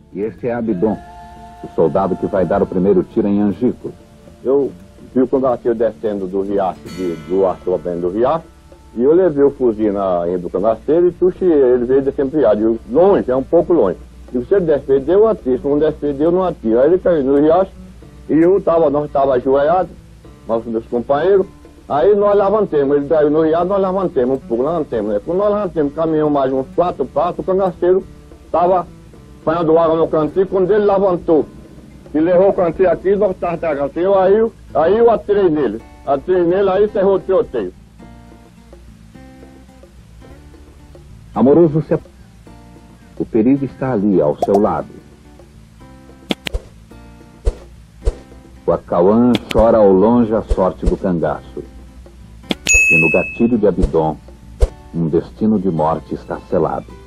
E este é Abidon, o soldado que vai dar o primeiro tiro em Angico. Eu vi o cangaceiro descendo do riacho, do assobamento do riacho, e eu levei o fuzil na linha do cangaceiro e tuxi ele veio descendo pro riacho. Longe, é um pouco longe. E se ele defender, eu atiro. Se não defender, eu não atiro. Aí ele caiu no riacho e nós estávamos ajoelhados, meus companheiros. Aí nós levantemos, ele caiu no riacho, nós levantemos um pouco, levantemos, né? Quando nós levantemos, caminhamos mais uns 4 passos, o cangaceiro estava apanhando água no cantinho. Quando ele levantou e levou o cantinho aqui, nós estávamos atrás. Aí eu atirei nele, aí encerrou o tiroteio. Amoroso, o perigo está ali, ao seu lado. O Acauã chora ao longe a sorte do cangaço. E no gatilho de Abidon, um destino de morte está selado.